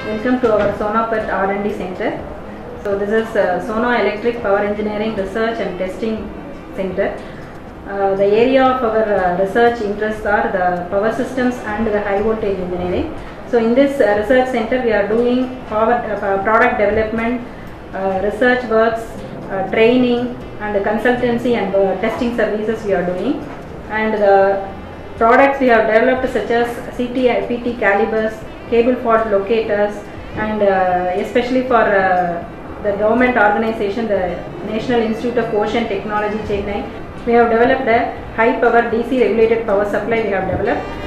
Welcome to our SonaPERT R&D Center. So this is Sona Electric Power Engineering Research and Testing Center. The area of our research interests are the power systems and the high voltage engineering. So in this research center we are doing product development, research works, training and consultancy and testing services we are doing. And the products we have developed such as CT, PT calibers, cable fault locators, and especially for the government organization, the National Institute of Ocean Technology, Chennai, we have developed a high power DC regulated power supply we have developed.